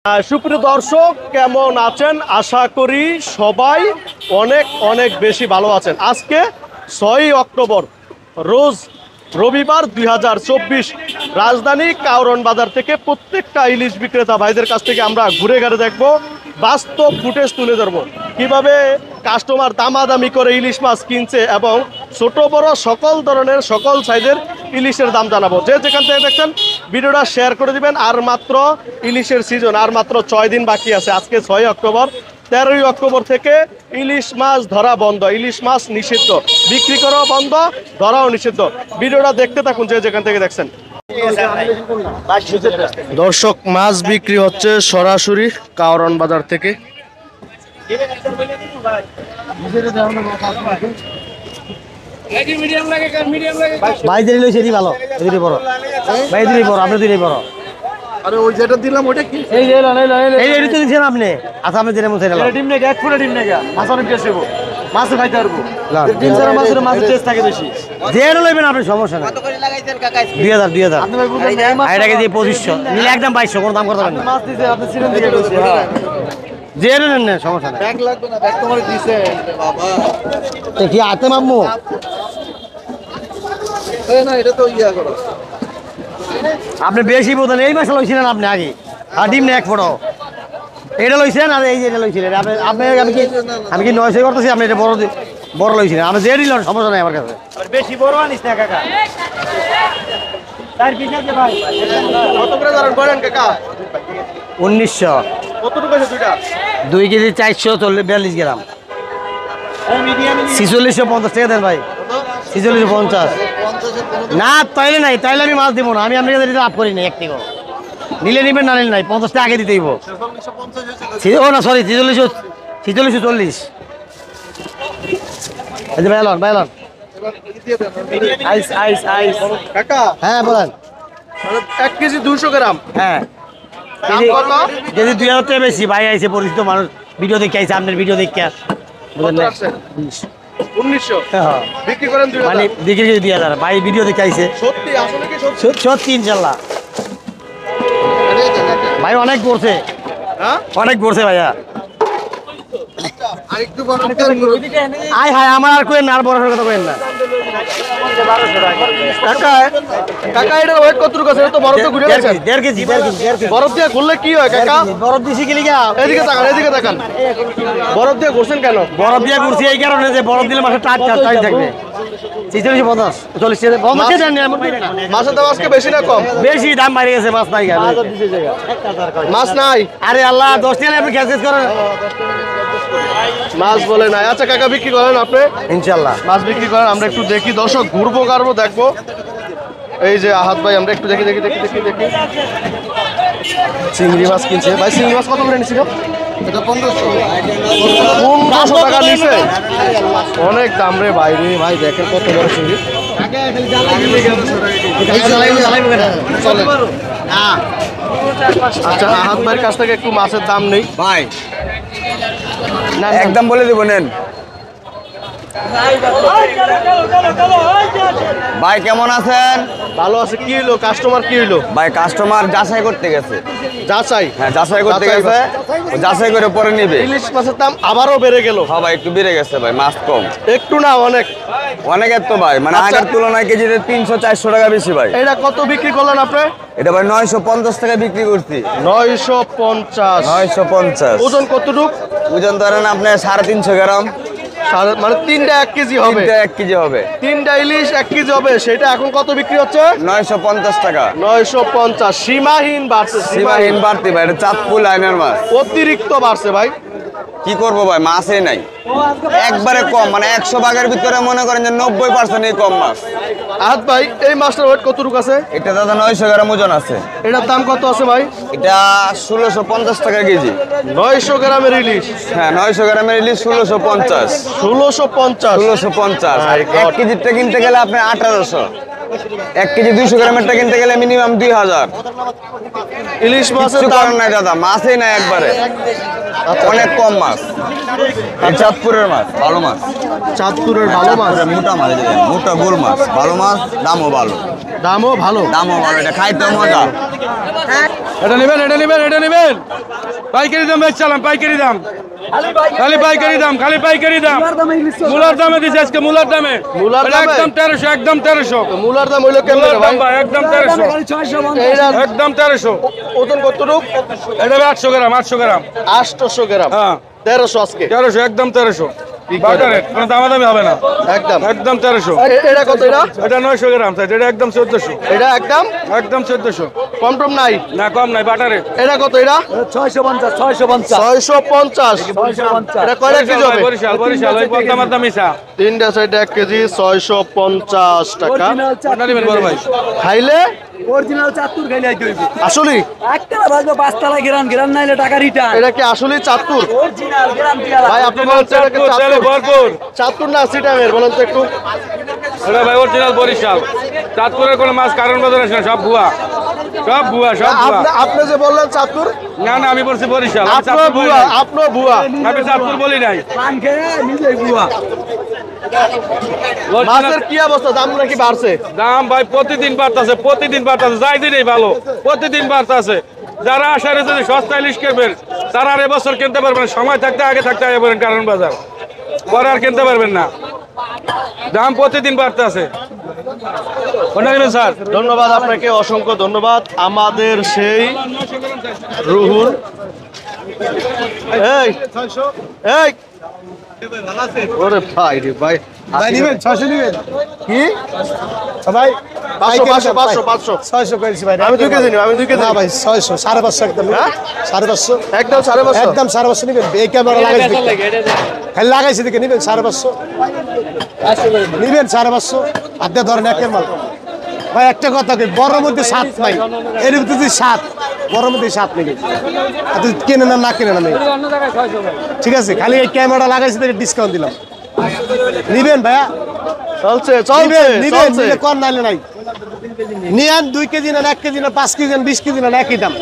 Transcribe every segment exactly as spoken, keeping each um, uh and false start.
সুপ্রিয় দর্শক, কেমন আছেন? আশা করি সবাই অনেক অনেক বেশি ভালো আছেন। আজকে ছয়ই অক্টোবর, রোজ রবিবার দুই হাজার চব্বিশ, রাজধানী কাউরন বাজার থেকে প্রত্যেকটা ইলিশ বিক্রেতা ভাইদের কাছ থেকে আমরা ঘুরে ঘুরে দেখব, বাস্তব ফুটেজ তুলে ধরবো কিভাবে কাস্টমার দামাদামি করে ইলিশ মাছ কিনছে এবং ছোট বড় সকল ধরনের সকল সাইজের ইলিশের দাম জানাবো। যে যেখান থেকে দেখছেন ভিডিওটা শেয়ার করে দিবেন। আর মাত্র ইলিশের সিজন আর মাত্র ছয় দিন বাকি আছে। আজকে ছয় অক্টোবর, তেরোই অক্টোবর থেকে ইলিশ মাছ ধরা বন্ধ, ইলিশ মাছ নিষিদ্ধ, বিক্রি করাও বন্ধ, ধরাও নিষিদ্ধ। ভিডিওটা দেখতে থাকুন যে যেখান থেকে দেখছেন। দর্শক, মাছ বিক্রি হচ্ছে সরাসরি কাউরন বাজার থেকে। ভাই দিলে সেটি ভালো, এদিকে বড় ভাই দিলে বড়, আপনি দিলে বড়। আরে ওই যেটা দিলাম ওটা কি? এই যে এই এই তো দিছেন আপনি। আচ্ছা আপনি দিলে মুছে দিলাম। ডিম নেগা, এক ফুটা ডিম নেগা, মাছ অনেক বেশি হবে, মাছও খাইতে পারবো। ডিম ছাড়া মাছের মাছের টেস্ট থাকে বেশি। যে লইবেন আপনি, সমস্যা নাই। কত করে লাগাইছেন কাকা? দুই হাজার দুই হাজার আপনি ভাই বুঝলেন না? এটাকে দিয়ে পঁচিশশো নিলে একদম বাইশশো, কোনো দাম করতে পারবেন না। মাছ দিতে আপনি সিজন দিয়ে কইছি। হ্যাঁ, যে নেন না, সমস্যা নাই। ব্যাগ লাগবে না, ব্যাগ তোমারে দিছে বাবা। তো কি আতে মামু? এই না, এটা তো ইয়া করো। আপনি বেশি বোঝেন। এই মাছ লইছিলেন আপনি আগে, আর ডিম নেই এক ফটো। এটা লইছেন আর এই যে এটা লইছিলেন আপনি। আপনি আমি কি আমি কি নয়শো করতেছি, আপনি এটা বড় বড় লইছিলেন। আমি যে দিলেন, সমস্যা নাই আমার কাছে। বেশি বড় আনিস না কাকা। তার পিছে যে ভাই কত করে ধরেন বলেন কাকা? উনিশশো। কত টাকা আছে দুইটা? দুই কেজি চারশো চল্লিশ বিয়াল্লিশ গ্রাম। ছিচল্লিশশো পঞ্চাশ টাকা দেন ভাই। ছিচল্লিশশো পঞ্চাশ না, তাইলে নাই, তাইলে আমি মাছ দিব না। আমি আপনার কাছে লাভ করি না এক টাকা। নিলে নিবেন, না নিলে নাই। পঞ্চাশ টাকা আগে দিতে হইব। ও না, সরি, ছিচল্লিশশো ছিচল্লিশশো চল্লিশ। এই যে ভাইলন ভাইলন আইস আইস আইস কাকা। হ্যাঁ বলেন। এক কেজি দুইশো গ্রাম। হ্যাঁ, দাম কত? যদি দুই হাজার টাকা বেশি। ভাই আইসে পরিচিত মানুষ, ভিডিও দেখে আইসে, আপনার ভিডিও দেখে। বুঝলেন না? উনিশশো হ্যাঁ, বিক্রি করেন দুই মানে হাজার। বিক্রি করে দুই হাজার। ভাই ভিডিও দেখে আইসে। সত্যি? আসলে কি সত্যি? সত্যি ইনশাল্লাহ। ভাই অনেক পড়ছে, হ্যাঁ অনেক পড়ছে ভাইয়া। আরেকটু বড় আয় হায়, আমার আর কোয়েন না, আর বড় কথা কোয়েন না। কাকা। কাকা এটা ওয়েট কত আছে? এটা তো বরফ দিয়ে ঘুরে গেছে। দেড় কেজি দেড় কেজি দেড় কেজি বরফ দিয়ে ঘুরলে কি হয় কাকা? বরফ দিছি কি লিগা? এদিকে তাকান, এদিকে তাকান। বরফ দিয়ে ঘুরছেন কেন? বরফ দিয়ে ঘুরছি এই কারণে যে বরফ দিলে মাছের টাচ টাচ থাকবে। ছিচল্লিশ পঞ্চাশ চল্লিশ মাছের দাম আজকে বেশি না কম? বেশি দাম বাড়ে গেছে। মাছ নাই, মাছ নাই। আরে আল্লাহ, দশ টাকা আপনি ক্যাশ করেন। মাছ বলে নাই। আচ্ছা কাকা, বিক্রি করেন আপনি? ইনশাল্লাহ মাছ বিক্রি করেন, আমরা একটু দেখি। দর্শক, ঘুরবো গাড়বো দেখবো। এই যে আহাত ভাই, আমরা একটু দেখি দেখি দেখি দেখি দেখি চিংড়ি মাছ কিনছে ভাই। চিংড়ি মাছ কত করে নিছিল? এটা পনেরোশো। পনেরোশো টাকা নিছে। অনেক দাম রে ভাই রে ভাই। দেখেন কত বড় চিংড়ি। চলে। আচ্ছা, আহাত ভাইয়ের কাছ থেকে একটু মাছের দাম নেই ভাই। না, একদম বলে দিব, নেন ভাই। কেমন আছেন? ভালো আছে। কি হইলো? কাস্টমার কি হইলো? ভাই কাস্টমার যাচাই করতে গেছে। যাচাই? হ্যাঁ, যাচাই করতে যাচাই গেছে। যাচাই করে পরে নিবে। ইলিশ মাছের দাম আবারও বেড়ে গেল। হ্যাঁ ভাই, একটু বেড়ে গেছে ভাই, মাছ কম। একটু না, অনেক। অনেকের তো ভাই, মানে আচ্ছা। আগের তুলনায় কেজিতে তিনশো চারশো টাকা বেশি ভাই। এটা কত বিক্রি করলেন আপনি? এটা ভাই নয়শো পঞ্চাশ টাকা বিক্রি করছি। নয়শো পঞ্চাশ। নয়শো পঞ্চাশ ওজন কতটুক? ওজন ধরেন আপনার সাড়ে তিনশো গ্রাম। সাড়ে- মানে তিনটা এক কেজি হবে। তিনটা এক কেজি হবে। তিনটা ইলিশ এক কেজি হবে। সেটা এখন কত বিক্রি হচ্ছে? নয়শো পঞ্চাশ টাকা। নয়শো পঞ্চাশ। সীমাহীন বাড়ছে, সীমাহীন বাড়তি ভাই। এটা চাঁদপুর লাইনের মাছ। অতিরিক্ত বাড়ছে ভাই। কি করবো ভাই, মাছই নাই। একবারে কম, মানে একশো ভাগের ভিতরে মনে করেন যে নব্বই পার্সেন্ট এই কম মাছ। আহাত ভাই, এই মাছটার ওয়েট কতটুকু আছে? এটা দাদা নয়শো গ্রাম ওজন আছে। এটার দাম কত আছে ভাই? এটা ষোলোশো পঞ্চাশ টাকা কেজি। নয়শো গ্রামের ইলিশ। হ্যাঁ, নয়শো গ্রামের ইলিশ ষোলোশো পঞ্চাশ। ষোলোশো পঞ্চাশ। ষোলোশো পঞ্চাশ। আর এক কেজিটা কিনতে গেলে আপনার আঠারোশো। এক কেজি দুইশো গ্রামেরটা কিনতে গেলে মিনিমাম দুই হাজার। ইলিশ মাছের কিছু দাম করার নাই দাদা, মাছই নাই একবারে, অনেক কম মাছ। এই চাঁদপুরের মাছ, ভালো মাছ, চাঁদপুরের ভালো মাছ, মোটা মাছ, এটা দেখেন, মোটা গোল মাছ, ভালো মাছ, দামও ভালো, দামও ভালো। দামও ভালো, এটা খাইতে মজা। এটা নেবেন, এটা নেবেন, এটা নেবেন, পাইকারি দাম বেচছিলাম, পাইকারি দাম, খালি পাইকারি দাম, খালি পাইকারি দাম, মূলার দামে দিচ্ছে আজকে, মূলার দামে, মূলার এটা দামে? একদম তেরোশো, একদম তেরোশো, মূলার দাম হইলো কেমন মূলার ভাই? দাম ভাই একদম তেরোশো, এইটা একদম তেরোশো, ওজন কতটুক? এটা আটশো গ্রাম, আটশো গ্রাম, আটশো গ্রাম, হ্যাঁ তেরোশো আজকে তেরোশো, একদম তেরোশো, ঠিক আছে। বাটার রেট, কোনো দামাদামি হবে না, একদম। একদম তেরোশো, এ- এটা কত? এটা এটা নয়শো গ্রাম, স্যার এটা একদম চোদ্দশো, এটা একদম একদম চোদ্দশো, কম টম নাই। না কম নাই, বাটার রেট, এটা কত? এটা ছয়শো পঞ্চাশ ছয়শো পঞ্চাশ ছয়শো পঞ্চাশ। এটা কয়টা কেজি হবে? বরিশাল, বরিশাল, ওই পদ্মা মাদ্দা মিশা, তিনটা সাইড এক কেজি ছয়শো পঞ্চাশ টাকা। কোনটা নেবেন বড় ভাই? খাইলে অরিজিনাল চাতুর খাইলে আইতে হইবে আসলে একতলা বাজবে পাঁচতলা গ্রাম গ্রাম নাইলে টাকা রিটার্ন এটা কি আসলে চাঁদপুর? অরিজিনাল গ্রাম ভাই আপনি বলছেন এটা কি চাঁদপুর, তাহলে চাঁদপুর? ভরপুর, চাঁদপুর না সিটামের বলেন তো একটু। এটা ভাই অরিজিনাল বরিশাল, চাঁদপুরের কোনো মাছ কারণ বাজার আসে না, সব ভুয়া, সব ভুয়া, সব ভুয়া। আপনি আপনি যে বললেন চাঁদপুর, না না আমি বলছি বরিশাল, আমি আপনার চাঁদপুর বলি ভুয়া, নাই। আপনার ভুয়া। আমি চাঁদপুর বলি নাই। পান খেয়ে নিজেই বুয়া মাছের কি অবস্থা? দাম নাকি বাড়ছে? দাম ভাই প্রতিদিন বাড়তেছে, প্রতিদিন বাড়তেছে, যাই দিনই ভালো, প্রতিদিন বাড়তেছে। যারা আশা রয়েছে যে সস্তা ইলিশ কিনবেন তারা আর এবছর কিনতে পারবেন না, সময় থাকতে আগে থাকতে আগে বলেন কারণ বাজার, পরে আর কিনতে পারবেন না, দাম প্রতিদিন বাড়তেছে। কোনটা নেবেন স্যার? ধন্যবাদ আপনাকে, অসংখ্য ধন্যবাদ। আমাদের সেই রুহুল এই এই ওরে ভাই রে ভাই, ভাই নিবেন ছয়শো নিবেন কি ভাই পাঁচশো পাঁচশো পাঁচশো পাঁচশো ছয়শো করেছি ভাই আমি দুই কেজি নিব, আমি দুই কেজি না নিব। ভাই ছয়শো সাড়ে পাঁচশো একদম হ্যাঁ? সাড়ে পাঁচশো একদম সাড়ে পাঁচশো। একদম সাড়ে পাঁচশো নিবেন এই ক্যামেরা লাগাইছি খালি লাগাইছি দেখে নিবেন সাড়ে পাঁচশো নিবেন সাড়ে পাঁচশো হাতে ধরেন একের মাল ভাই একটা কথা কি বড় মধ্যে সাত নাই এর ভিতরে যদি সাত বড় মধ্যে সাত নেবেন আর তুই কেনে না না কেনে না নেই ঠিক আছে খালি এই ক্যামেরা লাগাইছি দেখে ডিসকাউন্ট দিলাম নিবেন ভাইয়া চলছে চলছে নিবেন নিবেন চলছে। নিলে কর নাইলে নাই নিয়ান দুই কেজি নেন এক কেজি না পাঁচ কেজি নেন বিশ কেজি নেন একই দাম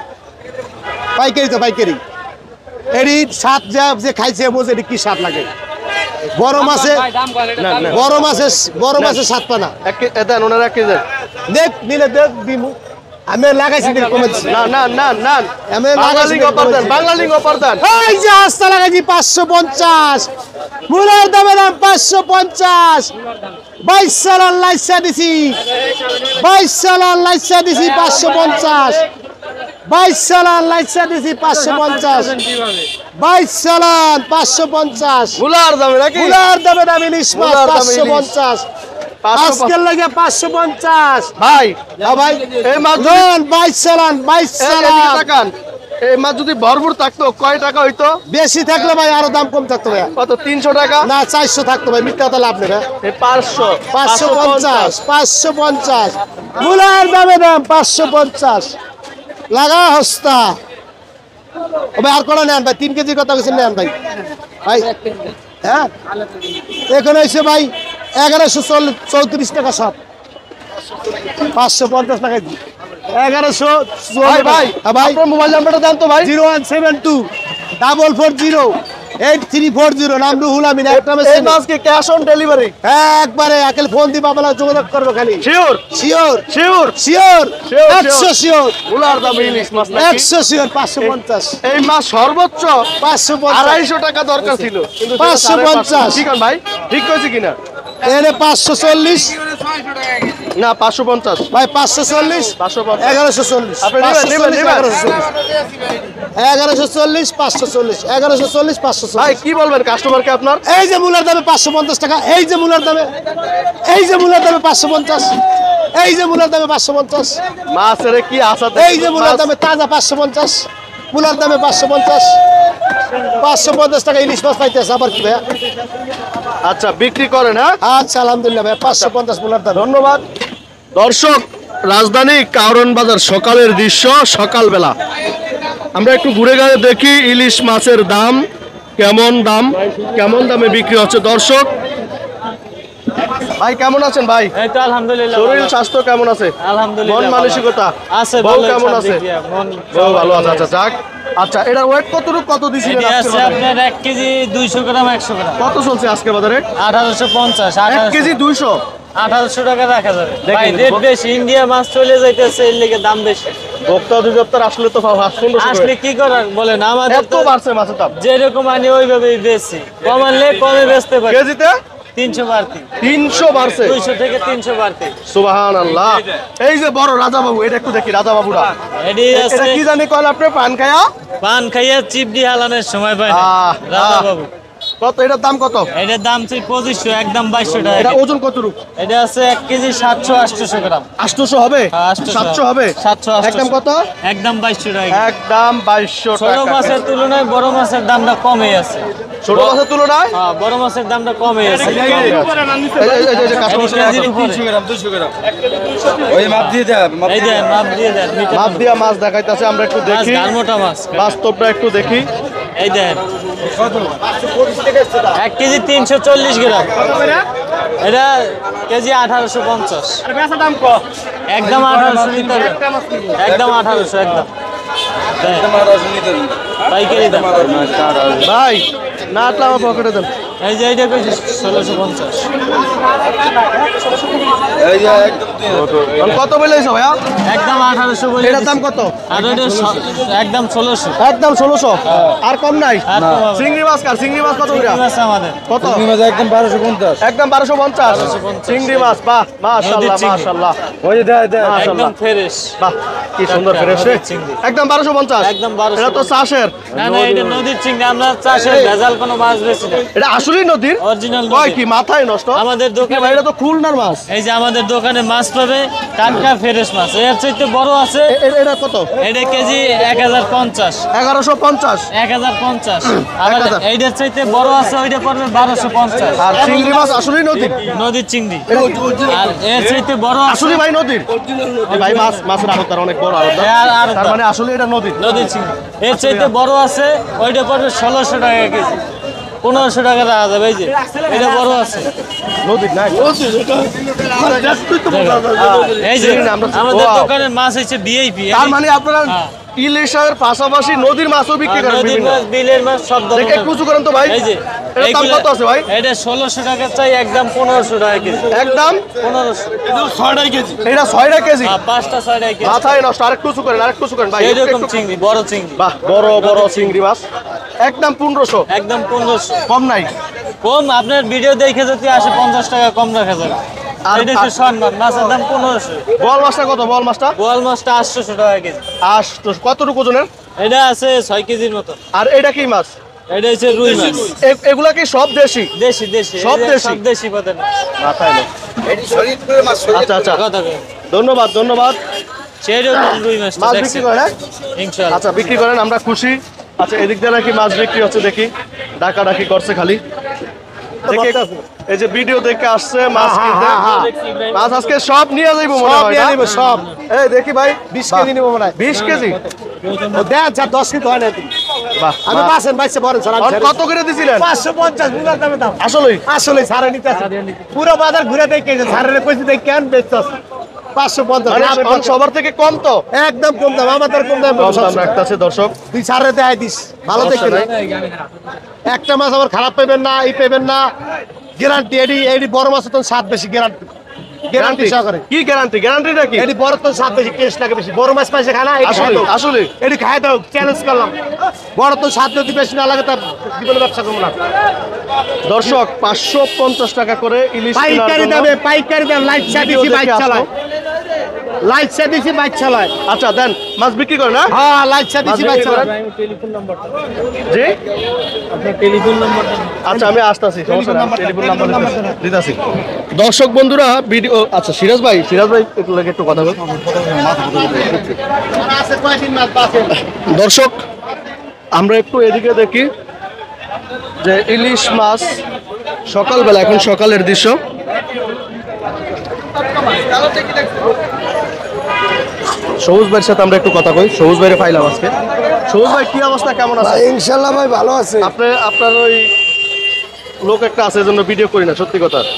পাইকারি তো পাইকারি এরই সাত যা যে খাইছে বোঝে এটি কি স্বাদ লাগে বড় মাছে না, না। বড় মাছে বড় মাছে স্বাদ পানা এক কে- এ দেন ওনার এক কেজি দেন। দেখ নিলে দেখ দিমু আমি লাগাইছি দেখে কমেছি না না না না আমি বাংলা লাগাইছি লিঙ্গ দেখে অপার দেন, কমেছি। বাংলা লিঙ্গ অপার দেন। এই যে হাস্তা লাগাইছি পাঁচশো পঞ্চাশ মূলের দামে দাম পাঁচশো পঞ্চাশ বাইশ সালার লাইসা দিছি বাইশ সালার লাইসা দিছি পাঁচশো পঞ্চাশ বাইশ সালার লাইসা দিছি পাঁচশো পঞ্চাশ বাইশ সালান পাঁচশো পঞ্চাশ মুলার দামে নাকি? মূলার দামে দাম ইলিশ মাছ মূলার দামে পাঁচশো ইলিশ। পঞ্চাশ পাঁচশো আজকের লাগে পাঁচশো পঞ্চাশ ভাই হ্যাঁ ভাই এই মাছ যদি- ধরুন বাইশ সালান বাইশ এই এদিকে সালান তাকান, এই মাছ যদি ভরপুর থাকতো কয় টাকা হইতো? বেশি থাকলে ভাই আরো দাম কম থাকতো ভাই কত? তিনশো টাকা? না চারশো থাকতো ভাই মিথ্যা কথা লাভ নেই ভাই এই পাঁচশো পাঁচশো পঞ্চাশ পাঁচশো পঞ্চাশ মূলার দামে দাম পাঁচশো পঞ্চাশ লাগা হস্তা ও ভাই আর কটা নেন ভাই তিন কেজি কথা কিছু নেন ভাই ভাই হ্যাঁ এখানে এসে ভাই এগারোশো চৌত্রিশ টাকা সব পাঁচশো পঞ্চাশ টাকা দিই এগারোশো ভাই ভাই হ্যাঁ ভাই আপনার মোবাইল নাম্বারটা দেন তো ভাই। Zero one seven two double four zero eight three four zero নাম রুহুল আমিন একটা এই মেসেজ মাছ কি ক্যাশ অন ডেলিভারি? একবারে একেল ফোন দিব আপনারা যোগাযোগ করবো খালি sure sure sure sure Sure, একশো শিওর মুলার দামে ইলিশ মাছ নাকি? একশো শিওর পাঁচশো পঞ্চাশ এই মাছ সর্বোচ্চ পাঁচশো পঞ্চাশ আড়াইশো টাকা দরকার ছিল কিন্তু সেটা পাঁচশো সাড়ে পঞ্চাশ। ঠিক আছে ভাই, ঠিক কইছি কিনা? এনে পাঁচশো চল্লিশ না পাঁচশো পঞ্চাশ। ভাই পাঁচশো চল্লিশ পাঁচশো পঞ্চাশ। এগারোশো চল্লিশ আপনি নেবেন, পাঁচশো নেবেন, চল্লিশ নেবেন। এগারোশো চল্লিশ এগারোশো চল্লিশ পাঁচশো চল্লিশ এগারোশো চল্লিশ পাঁচশো ভাই চল্লিশ কি বলবেন কাস্টমারকে আপনার? এই যে মূলার দামে পাঁচশো পঞ্চাশ টাকা এই যে মূলার দামে এই যে মূলার দামে পাঁচশো পঞ্চাশ এই যে মূলার দামে পাঁচশো পঞ্চাশ মাছের কি আশা? এই যে মূলার দামে তাজা পাঁচশো পঞ্চাশ মূলার দামে পাঁচশো পঞ্চাশ পাঁচশো পঞ্চাশ টাকা ইলিশ মাছ পাইতেছে আবার কি ভাইয়া আচ্ছা বিক্রি করেন হ্যাঁ? আচ্ছা আলহামদুলিল্লাহ ভাই পাঁচশো পঞ্চাশ মূলার দাম ধন্যবাদ। দর্শক, রাজধানী কারণ বাজার সকালের দৃশ্য, সকালবেলা আমরা একটু ঘুরে ঘুরে দেখি ইলিশ মাছের দাম কেমন, দাম কেমন দামে বিক্রি হচ্ছে। দর্শক ভাই কেমন আছেন ভাই? এই তো আলহামদুলিল্লাহ শরীর ভালো। স্বাস্থ্য কেমন আছে? আলহামদুলিল্লাহ মন ভালো। মানসিকতা আছে বউ ভালো কেমন সব আছে? দিক দিয়ে, মন বউ ভালো আছে। আচ্ছা যাক। আচ্ছা এটার ওয়েট কতটুকু কত দিছিলেন এটি আজকে আছে বাজারে? আপনার এক কেজি দুইশো গ্রাম একশো গ্রাম কত চলছে আজকে বাজারে? আঠারোশো পঞ্চাশ এক কেজি দুইশো। আঠারোশো টাকা রাখা যাবে দেখেন, ভাই রেট বেশি ইন্ডিয়া মাছ চলে যাইতেছে এর লেগে দাম বেশি ভোক্তা অধিদপ্তর আসলে তো পনেরোশো আসলে কি করার বলেন আমাদের এত তো বাড়ছে মাছের দাম যেরকম আনি ওইভাবেই বেশি কমানলে কমে বেচতে পারি কেজিতে তিনশো বাড়তি তিনশো বাড়ছে। দুইশো থেকে তিনশো বাড়তি সুবহানাল্লাহ। এই যে বড় রাজা বাবু, এটা একটু দেখি রাজা বাবুরা। এটি এটা আছে কি জানি কল আপনি পান খায়া? পান খাইয়া চিপডি হালানোর সময় পাই না আহ, রাজা আহ। বাবু কত এটার দাম কত? এটার দাম চাই পঁচিশশো একদম বাইশশো টাকা এটা ওজন কতটুক? এটা আছে এক কেজি সাতশো আটশোশো গ্রাম আটশোশো হবে? হ্যাঁ, আটশোশো। সাতশো হবে? সাতশো, আটশোশো। একদম কত? একদম বাইশশো টাকা একদম বাইশশো ছোট টাকা। মাছের তুলনায় বড় মাছের দামটা কমে আছে ছোট মাছের তুলনায় হ্যাঁ বড় মাছের দামটা কমে আছে এই যে- এই যে- এই যে কাস্টমার সাথে কেজির উপরে। ওই মাপ দিয়ে দেয় এই দেন মাপ দিয়ে দেন মিটার মাপ দিয়া মাছ দেখাইতেছে, আমরা একটু মাছ দেখি গালমোটা মাছ বাস্তবটা একটু দেখি। এই দেন এক কেজি তিনশো চল্লিশ গ্রাম এটা কেজি আঠারোশো পঞ্চাশ একদম আঠারোশো নিতে হবে। একদম আঠারোশো একদম দেন। পাইকারি দাম ভাই না আটলে আমার পকেটে দেন। এই যে এইটা কেজি ষোলোশো পঞ্চাশ আর কত বলেছো ভাইয়া? একদম আঠারোশো বলে এটার দাম কত? আর ওইটা স- একদম ষোলোশো একদম ষোলোশো। আর কম নাই? আর কম হবে না। চিংড়ি মাছ কার? চিংড়ি মাছ কত করে? চিংড়ি মাছ আমাদের কত? একদম বারোশো পঞ্চাশ একদম বারোশো পঞ্চাশ। বারোশো পঞ্চাশ। চিংড়ি মাছ, বাহ মাশাআল্লাহ নদীর চিংড়ি। মাশাআল্লাহ ওই যে দেয় দেয় মাশাআল্লাহ। একদম ফ্রেশ বাহ কি সুন্দর ফ্রেশ রে। নদীর চিংড়ি। একদম বারোশো পঞ্চাশ। একদম বারোশো এটা তো চাষের। না না এটা নদীর চিংড়ি আমরা চাষের ভেজাল কোনো মাছ বেশি না এটা আসলেই নদীর? অরিজিনাল কয় কি মাথায় নষ্ট? আমাদের কি দোকানে ভাই, এটা তো খুলনার মাছ। এই যে আমাদের দোকানে মাছ পাবে টাটকা ফ্রেশ মাছ এর চাইতে বড় আছে এ- এ- এটা কত? এটা কেজি এক হাজার পঞ্চাশ এগারোশো পঞ্চাশ। এক হাজার পঞ্চাশ আবার হাজার। এইটার চাইতে বড় আছে ওইটা পড়বে বারোশো পঞ্চাশ আর চিংড়ি মাছ আসলেই নদীর? নদীর চিংড়ি আর এর চাইতে বড় আছে আসলে ভাই নদীর? এই ভাই মাছ মাছের আড়তদার অনেক বড় আড়তদার। আর- আর- তার মানে আসলে এটা নদীর। নদীর চিংড়ি এর চাইতে বড় আছে ওইটা পড়বে ষোলোশো টাকা কেজি পনেরোশো টাকা রাখা যাবে এই যে এটা বড় আছে নদীর না? এই যে চিংড়ি না, আমরা- আমাদের Wow. দোকানের মাছ হচ্ছে ভিআইপি তার মানে আপনারা হ্যাঁ। ইলিশের পাশাপাশি নদীর মাছও বিক্রি করেন নদীর বিভিন্ন। মাছ বিলের মাছ সব দেখে ধরনের একটু উঁচু করেন তো ভাই। এই যে এটার দাম এইগুলা- কত আছে ভাই? এটা ষোলোশো টাকা চাই একদম পনেরোশো টাকা কেজি একদম পনেরোশো এটা ছয়টা কেজি। হ্যাঁ, পাঁচটা ছয় টাকা কেজি মাথায় নষ্ট। আরেকটু উঁচু করেন, আরেকটু উঁচু করেন ভাই। এইরকম একটু- চিংড়ি বড় চিংড়ি বাহ বড় বড় চিংড়ি মাছ একদম পনেরোশো। একদম পনেরোশো কম নাই? কম আপনার ভিডিও দেখে যদি আসে পঞ্চাশ টাকা কম রাখা যাবে আর- এটা একটু সম্মান মাছের দাম পনেরোশো বল মাছটা কত? বল মাছটা বোয়াল মাছটা আটশোশো টাকা কেজি আটশো। কতটুকু ওজনের? এটা আছে ছয় কেজির মতো আর এটা কি মাছ? এটা হচ্ছে রুই মাছ এ- এগুলা কি সব দেশি? দেশি দেশি সব এই যে দেশি? সব দেশি পাতেন মাথায় নষ্ট। আচ্ছা আচ্ছা কথা কই ধন্যবাদ ধন্যবাদ। সেরকম রুই মাছটা মাছ দেখছি বিক্রি করেন হ্যাঁ? ইনশাআল্লাহ আচ্ছা বিক্রি করেন, আমরা খুশি। আচ্ছা এদিক দিয়ে নাকি মাছ বিক্রি হচ্ছে দেখি, ডাকা ডাকি করছে খালি। দেখি এই যে ভিডিও দেখে আসছে মাছ কিনতে। মাছ আজকে সব নিয়ে যাইবো মনে হয় না? সব এই দেখি ভাই বিশ কেজি নিবো মনে হয় বিশ কেজি। দেন স্যার দশ কেজি হয় না তুমি বাহ আমি বাহ। পাচ্ছেন বাইশে বলেন স্যার আর কত করে দিছিলেন? পাঁচশো পঞ্চাশ বুঝার দামে দাম আসলেই আসলে সারে নিতে আসে পুরো বাজার ঘুরে দেখে সারের কইছি দেখ কেন বেচছস পাঁচশো পঞ্চাশ মানে আমি অন সবার থেকে কম তো? একদম কম দাম আমাদের কম দাম কম দাম রাখতেছে দর্শক। তুই সারে দেয় দিস ভালো দেখে সমস্যা একটা মাছ আবার খারাপ পেবেন না ই পেবেন না গ্যারান্টি এডি এডি বড় মাছ তো স্বাদ বেশি গ্যারান্টি গ্যারান্টি সহকারে কি গ্যারান্টি? গ্যারান্টিটা কি? এডি বড় তো স্বাদ বেশি টেস্ট লাগে বেশি বড় মাছ পাইছে খানা এডি খাই আসলে দাও আসলে এডি খাই দাও চ্যালেঞ্জ করলাম বড় তো স্বাদ যদি বেশি না লাগে তা জীবনে ব্যবসা করবো না দর্শক পাঁচশো পঞ্চাশ টাকা করে ইলিশ কেনার পাইকারি জন্য দামে পাইকারি দাম লাইট চা ভিডিও দিছি দেখে বাইক আসলো। চালায় লাইট চা দিছি বাইক চালায় আচ্ছা দেন মাছ বিক্রি করেন না? হ্যাঁ লাইট চা দিছি মাছ বাইক বিক্রি চালায় করেন? জি আচ্ছা আমি আসতেছি, সমস্যা নাই, টেলিফোন নাম্বার দিতেছি। দর্শক বন্ধুরা ভিডিও আচ্ছা সিরাজ ভাই সিরাজ ভাই একটু লাগে একটু কথা বল। আছে কয়দিন মাছ বাসে দর্শক আমরা একটু এদিকে দেখি যে ইলিশ মাছ সকালবেলা, এখন সকালের দৃশ্য। সবুজ ভাইয়ের সাথে আমরা একটু কথা কই। সবুজ ভাইরে পাইলাম আজকে। সবুজ ভাই কি অবস্থা, কেমন আছে? ইনশাআল্লাহ ভাই ভালো আছে আপনি আপনার ওই লোক একটা আছে, এজন্য ভিডিও করি না, সত্যি কথা।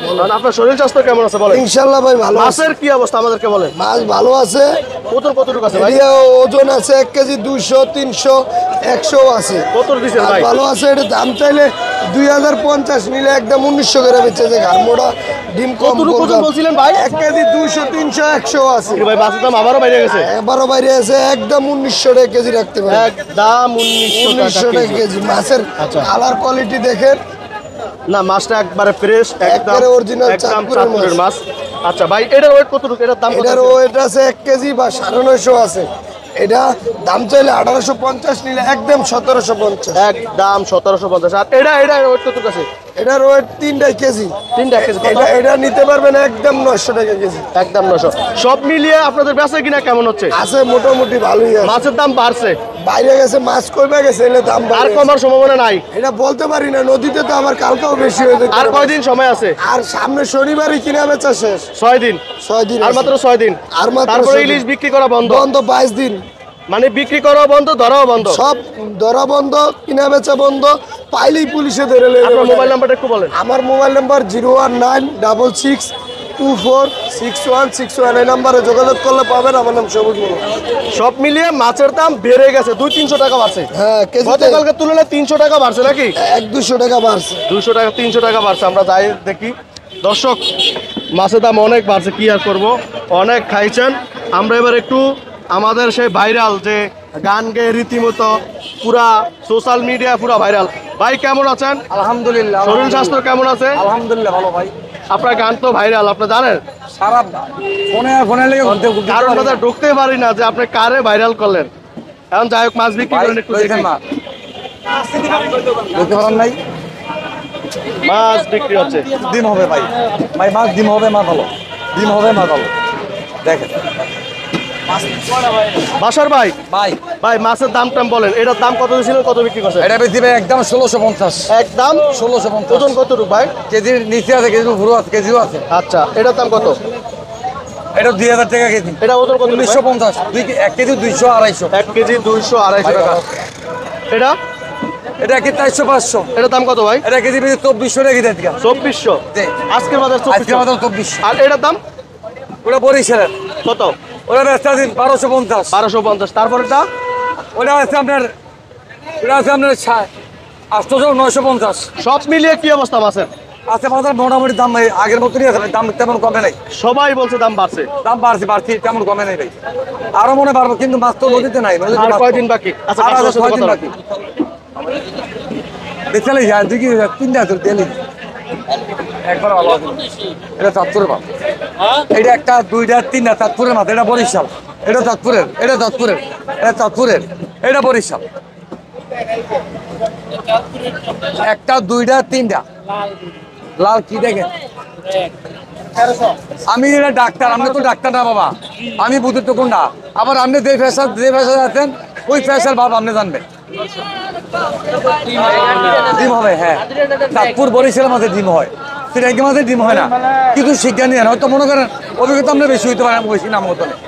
আর আপনার শরীর স্বাস্থ্য কেমন আছে বলেন? ইনশাল্লাহ ভাই ভালো আছে। মাছের কি অবস্থা আমাদেরকে বলেন? মাছ ভালো আছে। কত কতটুকু আছে ভাই? এরিয়া ওজন আছে এক কেজি দুইশো তিনশো একশো আছে। কত দিচ্ছেন আর ভাই? ভালো আছে। এটা দাম চাইলে দুই হাজার পঞ্চাশ নিলে একদম উনিশশো করে বেচেছে। ঘাড়মোড়া ডিম কম কতটুকু ওজন বলছিলেন ভাই? এক কেজি দুইশো তিনশো একশো আছে। কি ভাই মাছের দাম আবারও বেড়ে গেছে? এবারও বাইরে আছে একদম উনিশশো টাকা কেজি রাখতে পারে। একদম উনিশশো উনিশশো টাকা টাকা কেজি। কেজি। মাছের আচ্ছা। কালার কোয়ালিটি দেখেন। না মাছটা একবারে ফ্রেশ, একদম একবারে original একদম চাঁদপুরের চাঁদপুরের মাছ। আচ্ছা ভাই এটার ওয়েট কতটুকু? এটার দাম কত? এটার ওয়েট আছে এক কেজি বা সাড়ে নয়শো আছে। এটা দাম চাইলে আঠারোশো পঞ্চাশ নিলে একদম সতেরোশো পঞ্চাশ। একদম সতেরোশো পঞ্চাশ। আর এটা এটা ওয়েট কতটুকু আছে? এটার ওয়েট তিনটাই কেজি। তিনটা কেজি কত? এটা এটা নিতে পারবেন একদম নয়শো টাকা কেজি। একদম নশো। সব মিলিয়ে আপনাদের বেচা কিনা কেমন হচ্ছে? আছে মোটামুটি ভালোই আছে। মাছের দাম বাড়ছে, বাইরে গেছে মাছ কমে গেছে, এলে দাম আর বাড়ে। কমার সম্ভাবনা নাই? এটা বলতে পারি না, নদীতে তো আবার কালকেও বেশি হয়ে যেতে আর পারে। কয়দিন সময় আছে? আর সামনে শনিবারই কিনা বেচা শেষ। ছয় দিন। ছয় দিন আর আছে। মাত্র ছয় দিন। আর মাত্র তারপরে ছয় দিন। ইলিশ বিক্রি করা বন্ধ। বন্ধ বাইশ দিন। মানে বিক্রি করাও বন্ধ, ধরাও বন্ধ। সব ধরা বন্ধ, কিনা বেচা বন্ধ। পাইলেই পুলিশে ধরে লেগে আপনার যাবে। মোবাইল নাম্বারটা একটু বলেন। আমার mobile number zero one nine double six two four six one six one. এই নাম্বারে যোগাযোগ করলে পাবেন। আমার নাম সবুজ মোল্লা। সব মিলিয়ে মাছের দাম বেড়ে গেছে, দুই তিনশো টাকা বাড়ছে। হ্যাঁ কেজিতে গতকালকে তুলনায় তিনশো টাকা বাড়ছে নাকি? এক দুশো টাকা বাড়ছে। দুশো টাকা তিনশো টাকা বাড়ছে। আমরা যাই দেখি। দর্শক মাছের দাম অনেক বাড়ছে, কি আর করবো, অনেক খাইছেন। আমরা এবার একটু আমাদের সেই ভাইরাল যে গান গেয়ে রীতিমতো পুরা সোশ্যাল মিডিয়া পুরা ভাইরাল। ভাই কেমন আছেন? আলহামদুলিল্লাহ। শরীর স্বাস্থ্য কেমন আছে? আলহামদুলিল্লাহ ভালো ভাই। আপনার গান তো ভাইরাল, আপনি জানেন? সারা ফোনে ফোনে লেগে কারণ কথা ঢুকতে পারি না যে আপনি কারে ভাইরাল করলেন। এখন যাই হোক মাছ বিক্রি করেন একটু দেখি। বলতে পারেন নাই। মাছ বিক্রি হচ্ছে। ডিম হবে ভাই। ভাই মাছ ডিম হবে, মা ভালো। ডিম হবে, মা ভালো। দেখেন বাসার ভাই, ভাই, ভাই মাছের দাম টাম বলেন। এটার দাম কত ছিল, কত বিক্রি করছে? এটা বেশি ভাই একদম ষোলোশো পঞ্চাশ। একদম ষোলোশো পঞ্চাশ। ওজন কতটুকু ভাই? কেজির নিচে আছে, কেজি পুরো আছে, কেজিও আছে। আচ্ছা এটার দাম কত? এটা দুই হাজার টাকা কেজি। এটা ওজন কত? উনিশশো পঞ্চাশ। দুই এক কেজি দুইশো আড়াইশো। এক কেজি দুইশো আড়াইশো টাকা। এটা এটা কি চারশো পাঁচশো। এটার দাম কত ভাই? এটা কেজি বেশি চব্বিশশো টাকা কেজি আজকে। চব্বিশশো। জি। আজকের বাজার আজকে চব্বিশশো। আমাদের চব্বিশশো। আর এটার দাম ওটা বরিশালের। কত? ওটা ব্যস্ত দিন বারোশো পঞ্চাশ। বারোশো পঞ্চাশ। তারপরেটা ওটা আছে আপনার, ওটা আছে আপনার আটশোশো নয়শো পঞ্চাশ। সব মিলিয়ে কি অবস্থা মাছের? আছে বাজার মোটামুটি দাম ভাই আগের মতনই আছে ভাই, দাম তেমন কমে নাই। সবাই বলছে দাম বাড়ছে। দাম বাড়ছে বাড়ছে তেমন কমে নাই ভাই। আরো মনে পারবো কিন্তু মাছ তো নদীতে নাই। নদীতে আর মাছ কয়দিন কম। বাকি? আচ্ছা আর আরো কাস্টমারের সাথে ছয় দিন কথা বাকি। দেখলে যায় দুই কি তিনটা আছে তেলি একবার ভালো আছে। এটা চাঁদপুরের মাছ। এটা একটা দুইটা তিনটা চাঁদপুরের মাছ। এটা বরিশাল। এটা চাঁদপুরের। এটা চাঁদপুরের। এটা চাঁদপুরের। এটা বরিশাল। একটা দুইটা তিনটা লাল কি দেখেন। আমি এটা ডাক্তার, আপনি তো ডাক্তার না বাবা, আমি বুঝি তো কোনটা। আবার আপনি যে ফ্যাশন যে ফ্যাশন আছেন ওই ফ্যাশন বাবা আপনি জানবেন। ডিম হবে, হ্যাঁ। চাঁদপুর বরিশালের মাঝে ডিম হয়, সিরাকি মাঝে ডিম হয় না। কিন্তু শিক্ষা নিয়ে হয়তো মনে করেন অভিজ্ঞতা আপনার বেশি হইতে পারে, আমি বেশি নাম মতো নেই।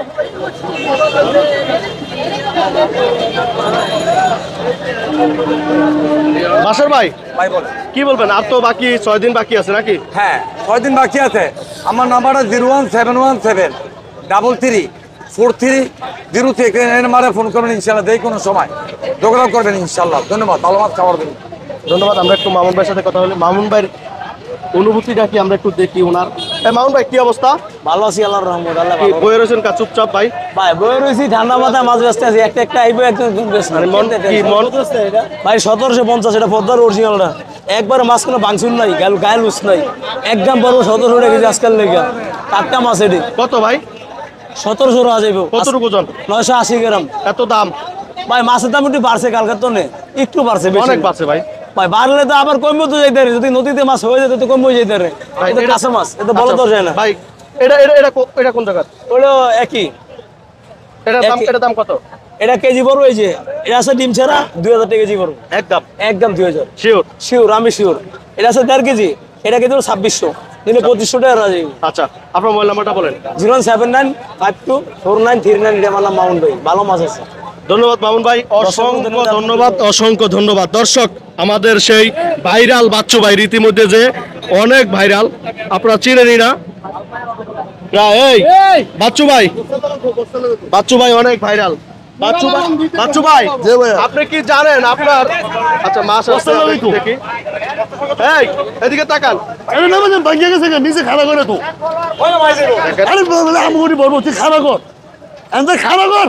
বাসার ভাই ভাই বল কি বলবেন? আর তো বাকি ছয় দিন বাকি আছে নাকি? হ্যাঁ ছয় দিন বাকি আছে। আমার নাম্বারটা zero one seven one seven double three four three zero three নাম্বারে ফোন করবেন ইনশাল্লাহ, যে কোনো সময় যোগাযোগ করবেন ইনশাল্লাহ। ধন্যবাদ। ভালো মাছ খাওয়ার দিন। ধন্যবাদ। আমরা একটু মামুন ভাইয়ের সাথে কথা বলি। মামুন ভাইয়ের অনুভূতিটা কি আমরা একটু দেখি ওনার। এই মামুন ভাই কি অবস্থা? ভালো আছি আল্লাহর রহমত। আল্লাহ কি ভালো। বয়ে রয়েছেন কা চুপচাপ ভাই? ভাই বয়ে রয়েছি ঠান্ডা মাথায় মাছ ব্যস্ত আছি। একটা একটা আইবো একটা বেশ মানে মন কি মন? ভাই সতেরোশো পঞ্চাশ। এটা পদ্মার অরিজিনালটা। একবার মাছ কোনো বাংসুন নাই, গাল গায়ে লুস নাই। একদম বড় সতেরোশো টাকা কেজি আজকাল লেগে টাটকা মাছ। এটি কত ভাই? সতেরোশো টাকা যাইব। কতটুকু ওজন? নয়শো আশি গ্রাম। এত দাম? ভাই মাছের দাম একটু বাড়ছে, কালকার তো নেই একটু বাড়ছে, বেশি অনেক না। বাড়ছে ভাই। ভাই বাড়লে তো আবার কমবে তো যাইতে রে। যদি নদীতে মাছ হয়ে যেত তো কমবে যাইতে রে। ভাই, এটা এটা- কাঁচা মাছ, এটা বলা তো যায় না ভাই এটা এটা এটা কো- এটা কোন জায়গা? ওটা একই। এটার দাম একই। এটার দাম কত? এটা কেজি বড় এই যে এটা আছে ডিম ছাড়া দুই হাজার টাকা কেজি বড়। একদম একদম দুই হাজার শিওর? শিওর, আমি শিওর। এটা আছে দেড় কেজি, এটা কেজি ছাব্বিশশো, দিলে পঁচিশশো টাকা রাজি। আচ্ছা আপনার মোবাইল নাম্বারটা বলেন। Zero seven nine five two four nine three nine. এটা আমার নাম মাউন্ট ভাই। ভালো মাছ আছে। ধন্যবাদ মামুন ভাই, অসংখ্য ধন্যবাদ, অসংখ্য ধন্যবাদ। দর্শক আমাদের সেই ভাইরাল বাচ্চু ভাই রীতিমধ্যে যে অনেক ভাইরাল, আপনারা চিনেনই না। এই বাচ্চু ভাই, বাচ্চু ভাই অনেক ভাইরাল। বাচ্চু ভাই, বাচ্চু ভাই আপনি কি জানেন আপনার আচ্ছা মাছ আসছে দেখি। এই এদিকে তাকান। আরে না মানে ভাঙিয়ে গেছে নিচে খাড়া করে তো আরে বলে আমগুড়ি বলবো তুই খাড়া কর এত খাড়া কর।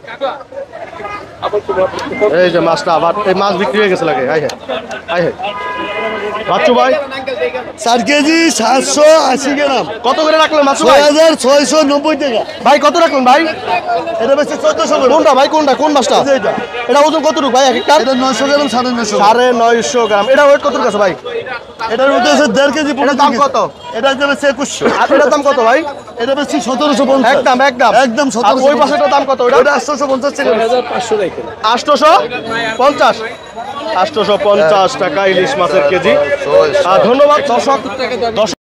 এই যে মাছটা আবার এই মাছ বিক্রি হয়ে গেছে লাগে। আই হ্যাঁ আই হ্যাঁ বাচ্চু ভাই চার কেজি সাতশো আশি গ্রাম কত করে রাখলেন মাছ ছয় হাজার ছয়শো নব্বই টাকা। ভাই কত রাখলেন ভাই? এটা বেশি চোদ্দশো করে। কোনটা ভাই কোনটা কোন মাছটা? এটা এটা ওজন কতটুকু ভাই এক একটা? এটা নয়শো গ্রাম সাড়ে নয়শো। সাড়ে নয়শো গ্রাম। এটা ওয়েট কতটুকু আছে ভাই? এটার মধ্যে আছে দেড় কেজি। এটার দাম কত? এটা হচ্ছে একুশশো। আর এটার দাম কত ভাই? এটা বেশি সতেরোশো পঞ্চাশ। একদম একদম একদম আর সতেরোশো। ওই পাশেটার দাম কত? ওটা ওটা আটশোশো পঞ্চাশ টাকা। আটশোশো পঞ্চাশ আটশোশো পঞ্চাশ টাকা ইলিশ মাছের কেজি। আর ধন্যবাদ দর্শক দর্শক